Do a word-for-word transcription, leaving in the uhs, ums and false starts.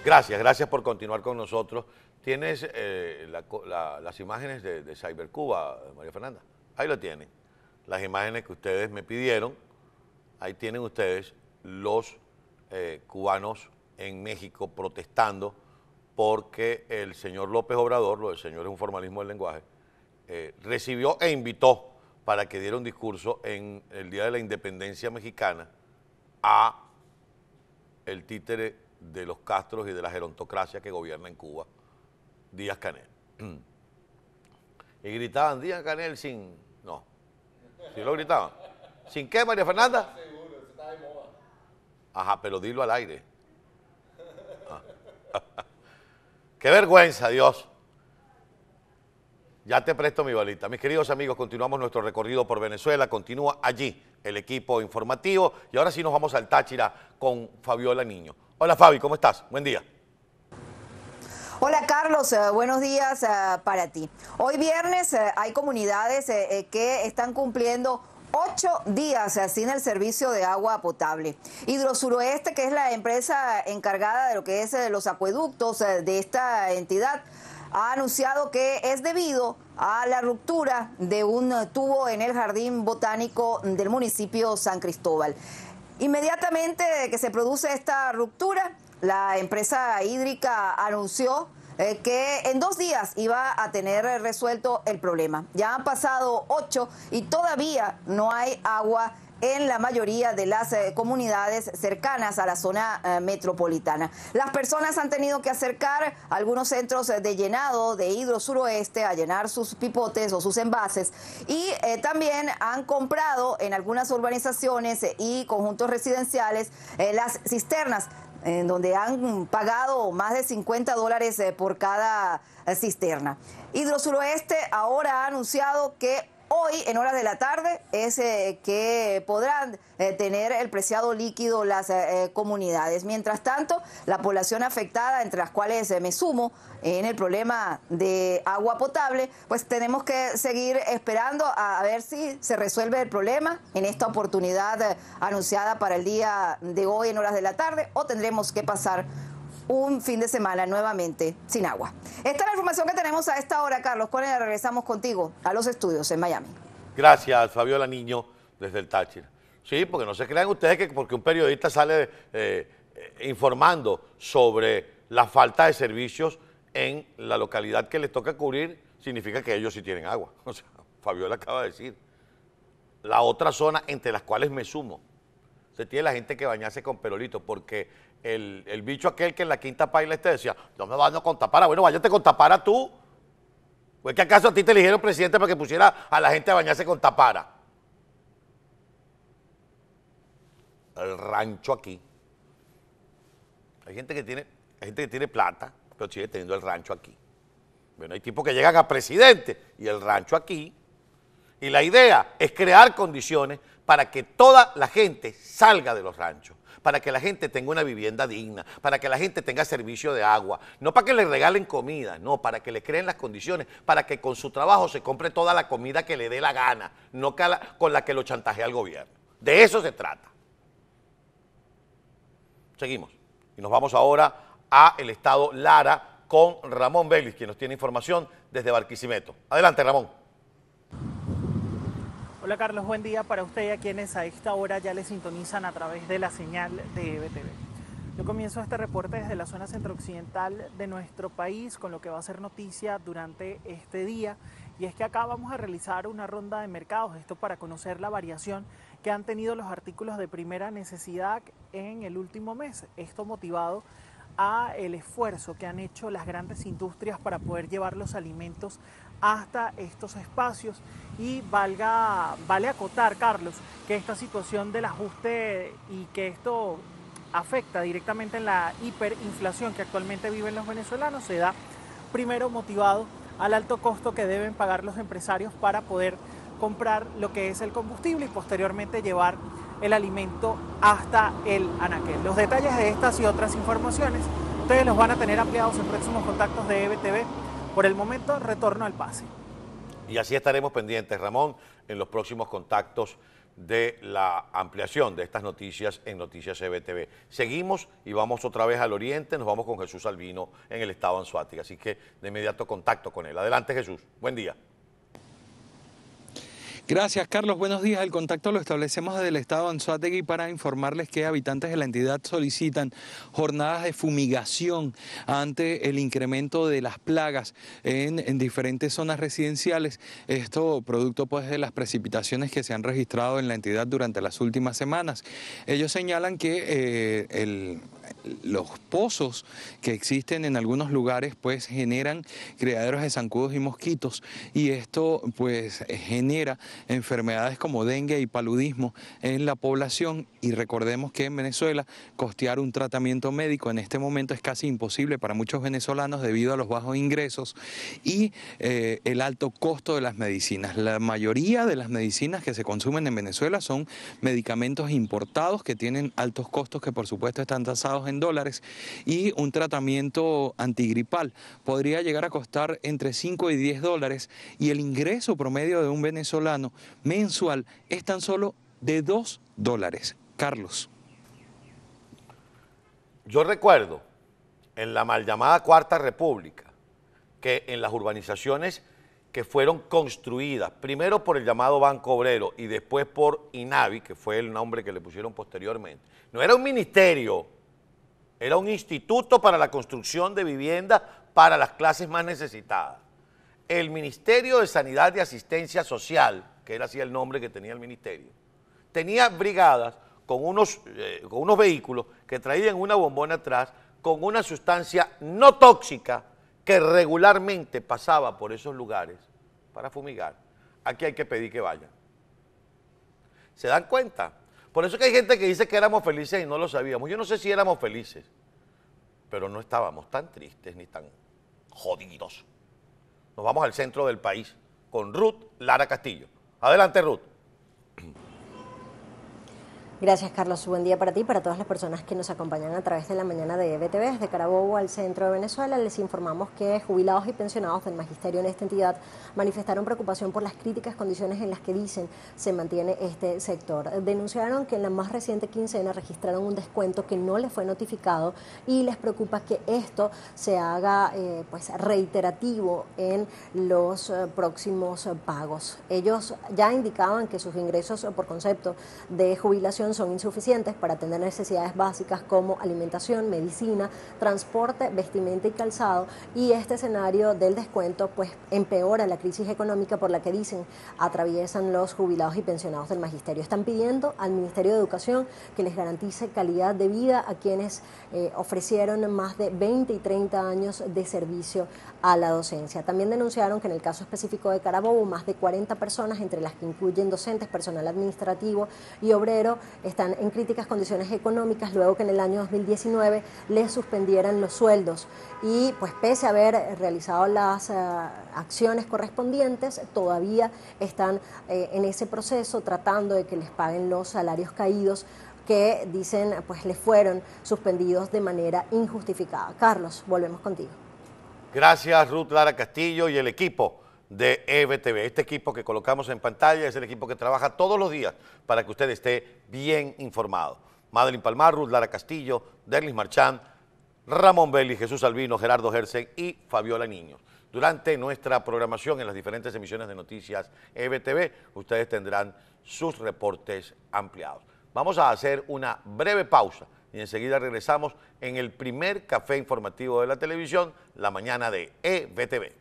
Gracias, gracias por continuar con nosotros. ¿Tienes eh, la, la, las imágenes de, de Cybercuba, María Fernanda? Ahí lo tienen. Las imágenes que ustedes me pidieron, ahí tienen ustedes los eh, cubanos en México protestando porque el señor López Obrador, lo del señor es un formalismo del lenguaje, eh, recibió e invitó para que diera un discurso en el Día de la Independencia Mexicana a el títere de los Castros y de la gerontocracia que gobierna en Cuba, Díaz-Canel. Y gritaban Díaz-Canel sin... No, ¿sí lo gritaban? ¿Sin qué, María Fernanda? Seguro, eso está de moda. Ajá, pero dilo al aire. Ah. Qué vergüenza, Dios. Ya te presto mi balita. Mis queridos amigos, continuamos nuestro recorrido por Venezuela. Continúa allí el equipo informativo. Y ahora sí nos vamos al Táchira con Fabiola Niño. Hola, Fabi, ¿cómo estás? Buen día. Hola Carlos, uh, buenos días uh, para ti. Hoy viernes uh, hay comunidades uh, que están cumpliendo ocho días uh, sin el servicio de agua potable. Hidrosuroeste, que es la empresa encargada de lo que es uh, los acueductos uh, de esta entidad, ha anunciado que es debido a la ruptura de un uh, tubo en el jardín botánico del municipio San Cristóbal. Inmediatamente que se produce esta ruptura, la empresa hídrica anunció eh, que en dos días iba a tener resuelto el problema. Ya han pasado ocho y todavía no hay agua en la mayoría de las eh, comunidades cercanas a la zona eh, metropolitana. Las personas han tenido que acercar a algunos centros eh, de llenado de Hidrosuroeste a llenar sus pipotes o sus envases y eh, también han comprado en algunas urbanizaciones eh, y conjuntos residenciales eh, las cisternas, en donde han pagado más de cincuenta dólares eh, por cada eh, cisterna. Hidrosuroeste ahora ha anunciado que hoy, en horas de la tarde, es eh, que podrán eh, tener el preciado líquido las eh, comunidades. Mientras tanto, la población afectada, entre las cuales eh, me sumo en el problema de agua potable, pues tenemos que seguir esperando a, a ver si se resuelve el problema en esta oportunidad eh, anunciada para el día de hoy en horas de la tarde, o tendremos que pasar un fin de semana nuevamente sin agua. Esta es la información que tenemos a esta hora, Carlos. Con ella regresamos contigo a los estudios en Miami. Gracias, Fabiola Niño, desde el Táchira. Sí, porque no se crean ustedes que porque un periodista sale eh, eh, informando sobre la falta de servicios en la localidad que les toca cubrir, significa que ellos sí tienen agua. O sea, Fabiola acaba de decir. La otra zona, entre las cuales me sumo, se tiene la gente que bañarse con perolito, porque el, el bicho aquel que en la Quinta Paila este decía, yo me baño con tapara. Bueno, váyate con tapara tú. ¿Pues que acaso a ti te eligieron presidente para que pusiera a la gente a bañarse con tapara? El rancho aquí. Hay gente que tiene, hay gente que tiene plata, pero sigue teniendo el rancho aquí. Bueno, hay tipos que llegan a presidente y el rancho aquí. Y la idea es crear condiciones para que toda la gente salga de los ranchos, para que la gente tenga una vivienda digna, para que la gente tenga servicio de agua, no para que le regalen comida, no, para que le creen las condiciones, para que con su trabajo se compre toda la comida que le dé la gana, no con la que lo chantajea el gobierno. De eso se trata. Seguimos. Y nos vamos ahora a el estado Lara con Ramón Vélez, quien nos tiene información desde Barquisimeto. Adelante, Ramón. Hola Carlos, buen día para usted y a quienes a esta hora ya le sintonizan a través de la señal de E B T V. Yo comienzo este reporte desde la zona centro-occidental de nuestro país con lo que va a ser noticia durante este día, y es que acá vamos a realizar una ronda de mercados, esto para conocer la variación que han tenido los artículos de primera necesidad en el último mes, esto motivado a el esfuerzo que han hecho las grandes industrias para poder llevar los alimentos hasta estos espacios. Y valga, vale acotar, Carlos, que esta situación del ajuste y que esto afecta directamente en la hiperinflación que actualmente viven los venezolanos se da primero motivado al alto costo que deben pagar los empresarios para poder comprar lo que es el combustible y posteriormente llevar el alimento hasta el anaquel. Los detalles de estas y otras informaciones ustedes los van a tener ampliados en próximos contactos de E B T V. Por el momento, retorno al pase. Y así estaremos pendientes, Ramón, en los próximos contactos de la ampliación de estas noticias en Noticias E B T V. Seguimos y vamos otra vez al oriente, nos vamos con Jesús Albino en el estado Anzoátegui, así que de inmediato contacto con él. Adelante, Jesús, buen día. Gracias, Carlos. Buenos días. El contacto lo establecemos desde el estado Anzoátegui para informarles que habitantes de la entidad solicitan jornadas de fumigación ante el incremento de las plagas en, en diferentes zonas residenciales. Esto producto pues de las precipitaciones que se han registrado en la entidad durante las últimas semanas. Ellos señalan que eh, el, los pozos que existen en algunos lugares pues generan criaderos de zancudos y mosquitos, y esto pues genera enfermedades como dengue y paludismo en la población. Y recordemos que en Venezuela costear un tratamiento médico en este momento es casi imposible para muchos venezolanos debido a los bajos ingresos y eh, el alto costo de las medicinas. La mayoría de las medicinas que se consumen en Venezuela son medicamentos importados que tienen altos costos, que por supuesto están tasados en dólares, y un tratamiento antigripal podría llegar a costar entre cinco y diez dólares, y el ingreso promedio de un venezolano mensual es tan solo de dos dólares. Carlos. Yo recuerdo en la mal llamada Cuarta República que en las urbanizaciones que fueron construidas primero por el llamado Banco Obrero y después por INAVI, que fue el nombre que le pusieron posteriormente, no era un ministerio, era un instituto para la construcción de vivienda para las clases más necesitadas. El Ministerio de Sanidad y Asistencia Social, que era así el nombre que tenía el ministerio, tenía brigadas con unos, eh, con unos vehículos que traían una bombona atrás con una sustancia no tóxica que regularmente pasaba por esos lugares para fumigar. Aquí hay que pedir que vayan. ¿Se dan cuenta? Por eso que hay gente que dice que éramos felices y no lo sabíamos. Yo no sé si éramos felices, pero no estábamos tan tristes ni tan jodidos. Nos vamos al centro del país con Ruth Lara Castillo. Adelante, Ruth. Gracias, Carlos. Buen día para ti y para todas las personas que nos acompañan a través de la mañana de E B T V. Desde Carabobo, al centro de Venezuela, les informamos que jubilados y pensionados del magisterio en esta entidad manifestaron preocupación por las críticas condiciones en las que dicen se mantiene este sector. Denunciaron que en la más reciente quincena registraron un descuento que no les fue notificado y les preocupa que esto se haga eh, pues reiterativo en los eh, próximos eh, pagos. Ellos ya indicaban que sus ingresos eh, por concepto de jubilación son insuficientes para atender necesidades básicas como alimentación, medicina, transporte, vestimenta y calzado, y este escenario del descuento pues empeora la crisis económica por la que dicen atraviesan los jubilados y pensionados del magisterio. Están pidiendo al Ministerio de Educación que les garantice calidad de vida a quienes eh, ofrecieron más de veinte y treinta años de servicio a la docencia. También denunciaron que en el caso específico de Carabobo, más de cuarenta personas, entre las que incluyen docentes, personal administrativo y obrero, están en críticas condiciones económicas luego que en el año dos mil diecinueve les suspendieran los sueldos, y pues pese a haber realizado las uh, acciones correspondientes, todavía están eh, en ese proceso tratando de que les paguen los salarios caídos que dicen pues les fueron suspendidos de manera injustificada. Carlos, volvemos contigo. Gracias, Ruth Lara Castillo y el equipo de E B T V. Este equipo que colocamos en pantalla es el equipo que trabaja todos los días para que usted esté bien informado. Madeline Palmar, Ruth Lara Castillo, Derlis Marchán, Ramón Belli, Jesús Albino, Gerardo Gersen y Fabiola Niños. Durante nuestra programación en las diferentes emisiones de noticias E B T V, ustedes tendrán sus reportes ampliados. Vamos a hacer una breve pausa y enseguida regresamos en el primer café informativo de la televisión, la mañana de E B T V.